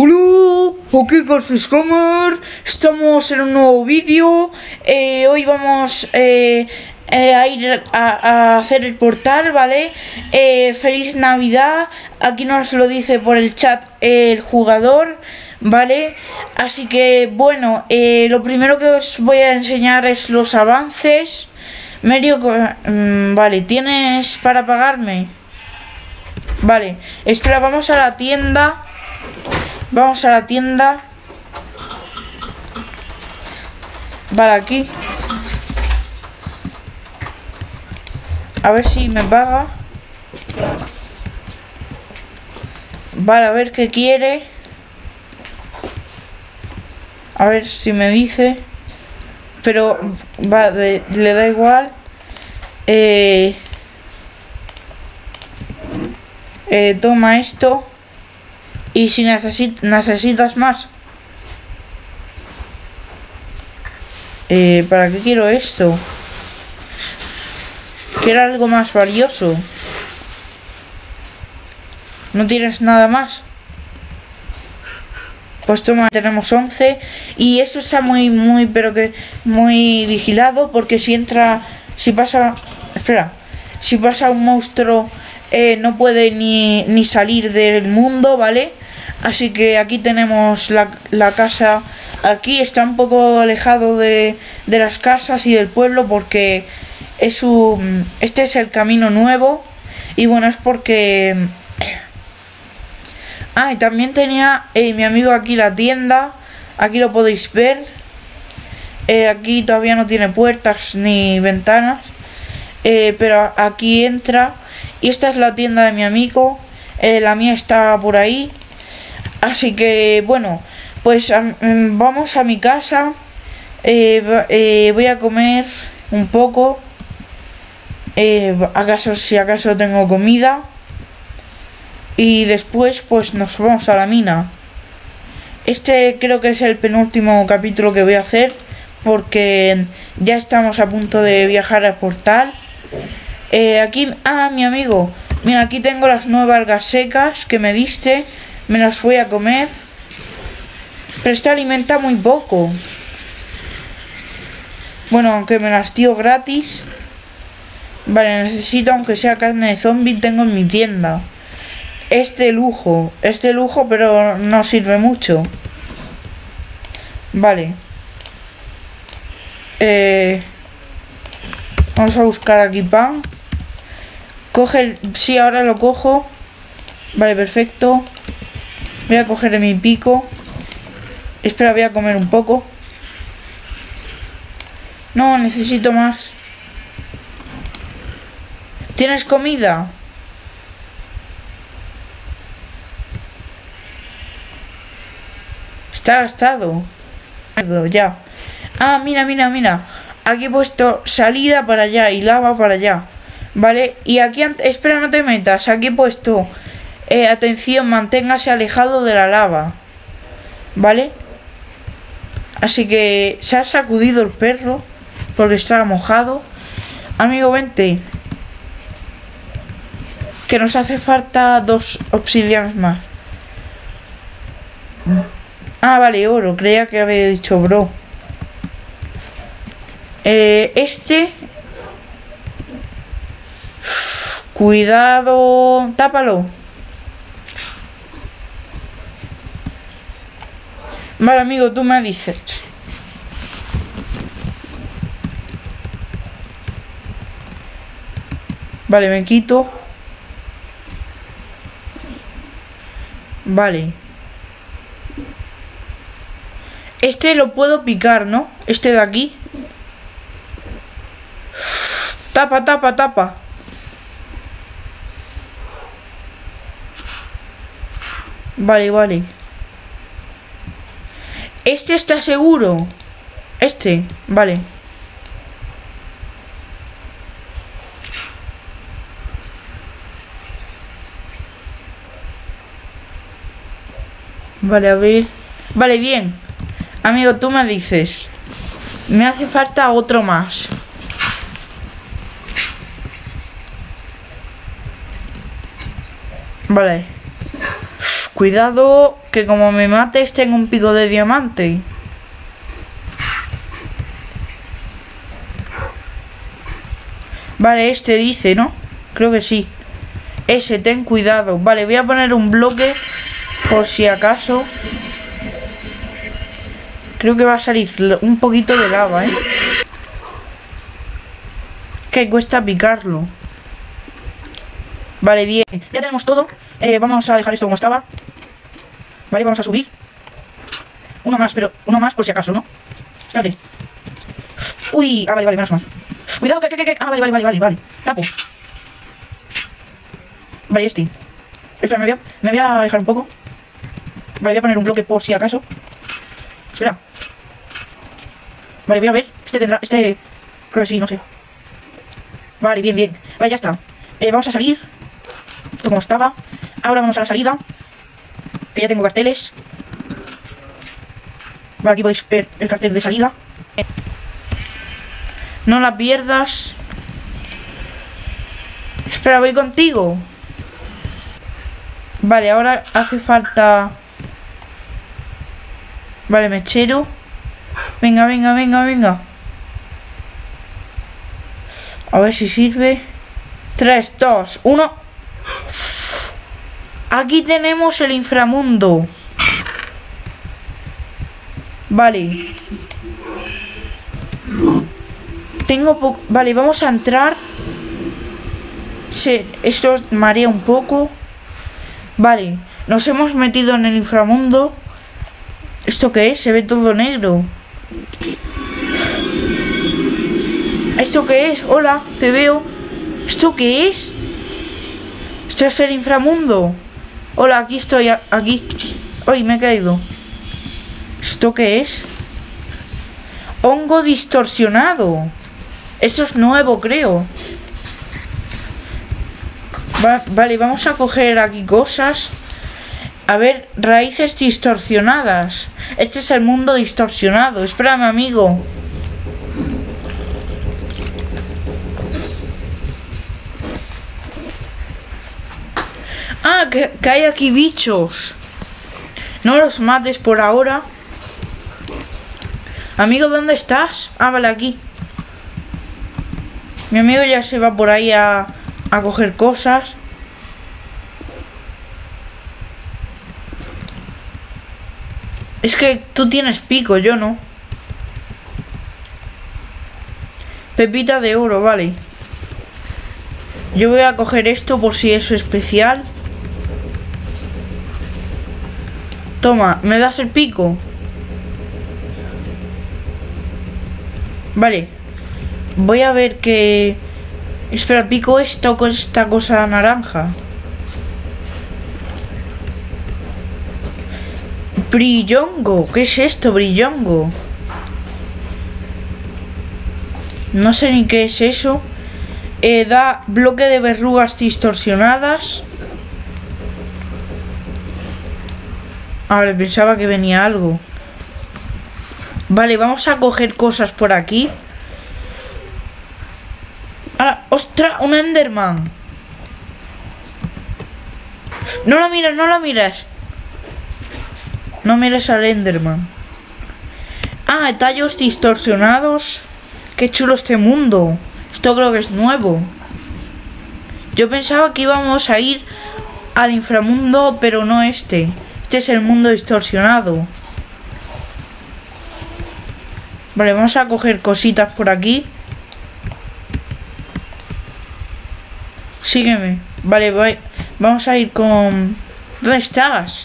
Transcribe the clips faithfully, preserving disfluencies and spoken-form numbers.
Hola, ok Garfish Gamer, estamos en un nuevo vídeo. eh, Hoy vamos eh, eh, a ir a, a hacer el portal, ¿vale? Eh, feliz Navidad, aquí nos lo dice por el chat el jugador, ¿vale? Así que bueno, eh, lo primero que os voy a enseñar es los avances. Medio, mmm, vale, ¿tienes para pagarme? Vale, espera, vamos a la tienda. Vamos a la tienda. Vale, aquí. A ver si me paga. Vale, a ver qué quiere. A ver si me dice. Pero vale, le da igual. Eh, eh, toma esto. Y si necesit necesitas más. Eh, ¿Para qué quiero esto? Quiero algo más valioso. ¿No tienes nada más? Pues toma, tenemos once. Y esto está muy, muy, pero que muy vigilado. Porque si entra, si pasa, espera, si pasa un monstruo, eh, no puede ni, ni salir del mundo, ¿vale? Así que aquí tenemos la, la casa. Aquí está un poco alejado de, de las casas y del pueblo porque es un, este es el camino nuevo. Y bueno, es porque... Ah, y también tenía eh, mi amigo aquí la tienda. Aquí lo podéis ver. Eh, aquí todavía no tiene puertas ni ventanas. Eh, pero aquí entra. Y esta es la tienda de mi amigo. Eh, la mía está por ahí. Así que bueno, pues a, vamos a mi casa. eh, eh, Voy a comer un poco. eh, acaso si acaso tengo comida. Y después pues nos vamos a la mina. Este creo que es el penúltimo capítulo que voy a hacer, porque ya estamos a punto de viajar al portal. eh, Aquí, ah, mi amigo, mira, aquí tengo las nueve algas secas que me diste. Me las voy a comer. Pero este alimenta muy poco. Bueno, aunque me las dio gratis. Vale, necesito aunque sea carne de zombie. Tengo en mi tienda Este lujo, este lujo, pero no sirve mucho. Vale. Eh, vamos a buscar aquí pan. Coge el... Sí, ahora lo cojo. Vale, perfecto. Voy a coger mi pico. Espera, voy a comer un poco. No, necesito más. ¿Tienes comida? Está gastado. Ya. Ah, mira, mira, mira. Aquí he puesto salida para allá y lava para allá. Vale, y aquí... Espera, no te metas. Aquí he puesto... Eh, atención, manténgase alejado de la lava. ¿Vale? Así que se ha sacudido el perro porque estaba mojado. Amigo, vente. Que nos hace falta dos obsidianas más. Ah, vale, oro. Creía que había dicho bro. Eh, este... Cuidado. Tápalo. Vale, amigo, tú me dices. Vale, me quito. Vale. Este lo puedo picar, ¿no? Este de aquí. Tapa, tapa, tapa. Vale, vale. Este está seguro. Este, vale. Vale, a ver. Vale, bien. Amigo, tú me dices. Me hace falta otro más. Vale. Cuidado, que como me mates tengo un pico de diamante. Vale, este dice, ¿no? Creo que sí. Ese, ten cuidado. Vale, voy a poner un bloque por si acaso. Creo que va a salir un poquito de lava, ¿eh? Que cuesta picarlo. Vale, bien. Ya tenemos todo. Eh, vamos a dejar esto como estaba. Vale, vamos a subir. Uno más, pero uno más por si acaso, ¿no? Espérate. Uy, ah, vale, vale, menos mal. Cuidado, que, que, que, que. Ah, vale, vale, vale, vale, vale. Tapo. Vale, este. Espera, me voy a, me voy a dejar un poco. Vale, voy a poner un bloque por si acaso. Espera. Vale, voy a ver. Este tendrá, este... Creo que sí, no sé. Vale, bien, bien. Vale, ya está. Eh, vamos a salir. Esto como estaba. Ahora vamos a la salida. Que ya tengo carteles. Vale, aquí podéis ver el cartel de salida. No la pierdas. Espera, voy contigo. Vale, ahora hace falta... Vale, mechero. Venga, venga, venga, venga. A ver si sirve. tres, dos, uno. Aquí tenemos el inframundo. Vale. Tengo poco... Vale, vamos a entrar. Sí, esto marea un poco. Vale, nos hemos metido en el inframundo. ¿Esto qué es? Se ve todo negro. ¿Esto qué es? Hola, te veo. ¿Esto qué es? Esto es el inframundo. Hola, aquí estoy, aquí. Uy, me he caído. ¿Esto qué es? Hongo distorsionado. Esto es nuevo, creo. Va, vale, vamos a coger aquí cosas. A ver, raíces distorsionadas. Este es el mundo distorsionado. Espérame, amigo. Ah, que, que hay aquí bichos. No los mates por ahora. Amigo, ¿dónde estás? Ah, vale, aquí. Mi amigo ya se va por ahí a, a coger cosas. Es que tú tienes pico, yo no. Pepita de oro, vale. Yo voy a coger esto por si es especial. Toma, ¿me das el pico? Vale. Voy a ver que... Espera, pico esto con esta cosa naranja. Brillongo. ¿Qué es esto, brillongo? No sé ni qué es eso. Eh, da bloque de verrugas distorsionadas. Ahora pensaba que venía algo. Vale, vamos a coger cosas por aquí. Ahora, ¡ostras! Un Enderman. No lo miras, no lo miras. No mires al Enderman. Ah, tallos distorsionados. Qué chulo este mundo. Esto creo que es nuevo. Yo pensaba que íbamos a ir al inframundo, pero no este. Este es el mundo distorsionado. Vale, vamos a coger cositas por aquí. Sígueme. Vale, voy. Vamos a ir con... ¿Dónde estás?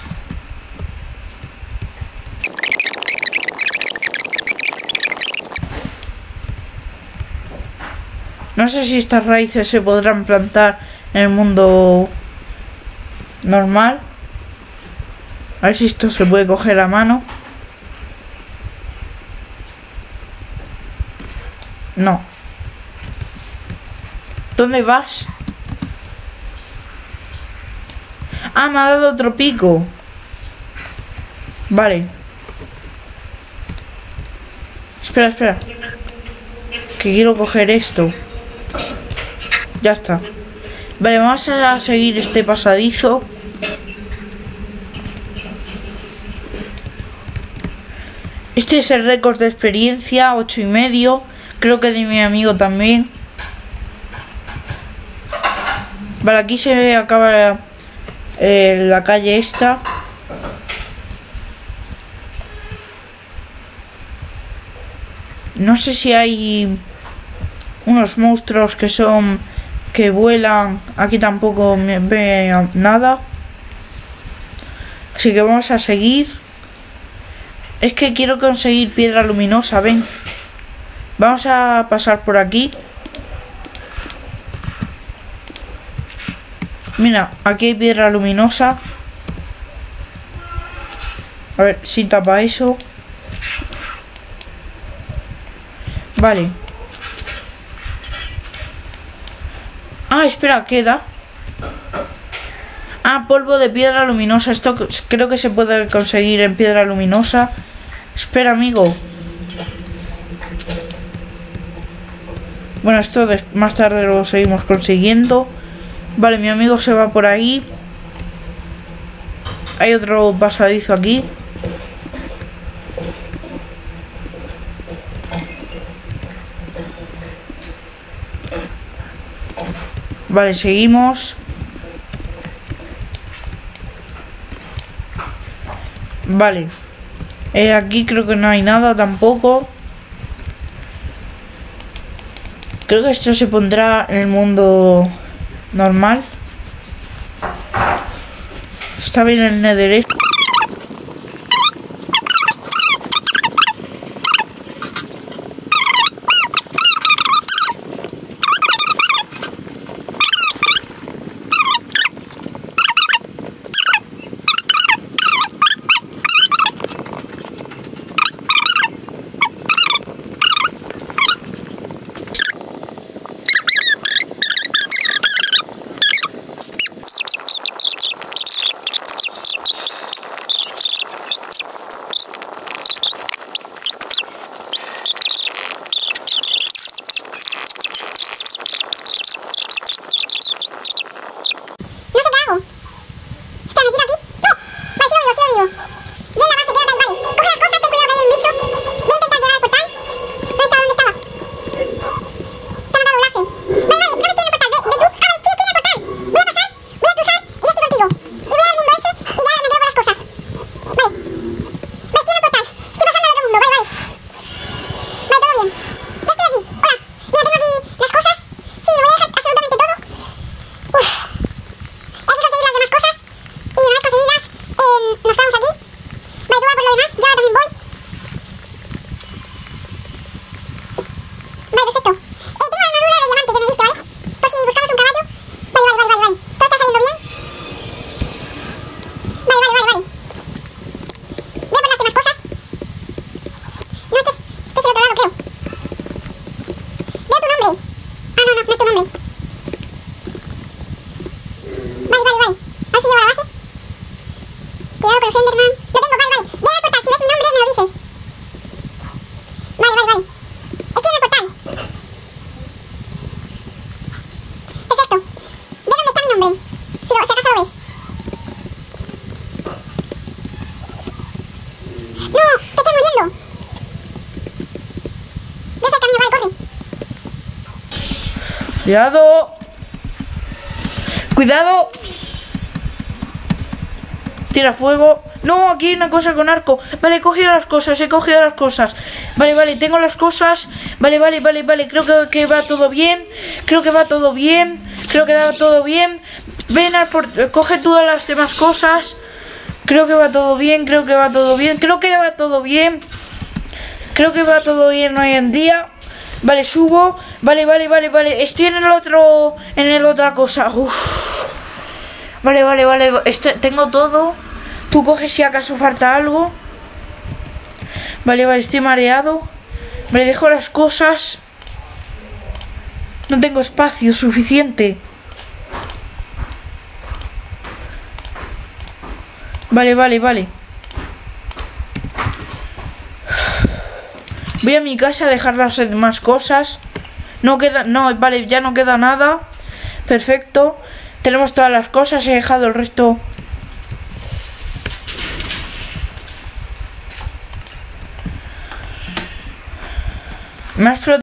No sé si estas raíces se podrán plantar en el mundo normal. A ver si esto se puede coger a mano. No. ¿Dónde vas? Ah, me ha dado otro pico. Vale. Espera, espera. Que quiero coger esto. Ya está. Vale, vamos a seguir este pasadizo. Este es el récord de experiencia, ocho y medio. Creo que de mi amigo también. Vale, aquí se acaba eh, la calle esta. No sé si hay unos monstruos que son que vuelan. Aquí tampoco me ve nada. Así que vamos a seguir. Es que quiero conseguir piedra luminosa, ven. Vamos a pasar por aquí. Mira, aquí hay piedra luminosa. A ver si tapa eso. Vale. Ah, espera, queda. Ah, polvo de piedra luminosa. Esto creo que se puede conseguir en piedra luminosa. Espera, amigo. Bueno, esto más tarde lo seguimos consiguiendo. Vale, mi amigo se va por ahí. Hay otro pasadizo aquí. Vale, seguimos. Vale. Eh, aquí creo que no hay nada tampoco. Creo que esto se pondrá en el mundo normal. Está bien el Nether. Cuidado. Cuidado. Tira fuego. No, aquí hay una cosa con arco. Vale, he cogido las cosas, he cogido las cosas. Vale, vale, tengo las cosas. Vale, vale, vale, vale. Creo que, que va todo bien. Creo que va todo bien. Creo que va todo bien. Ven, a por, coge todas las demás cosas. Creo que va todo bien, creo que va todo bien. Creo que va todo bien. Creo que va todo bien hoy en día. Vale, subo. Vale, vale, vale, vale. Estoy en el otro... En el otra cosa. Uf. Vale, vale, vale. Este, tengo todo. Tú coges si acaso falta algo. Vale, vale, estoy mareado. Me dejo las cosas. No tengo espacio suficiente. Vale, vale, vale. Voy a mi casa a dejar las demás cosas. No queda... No, vale, ya no queda nada. Perfecto. Tenemos todas las cosas. He dejado el resto... Me ha explotado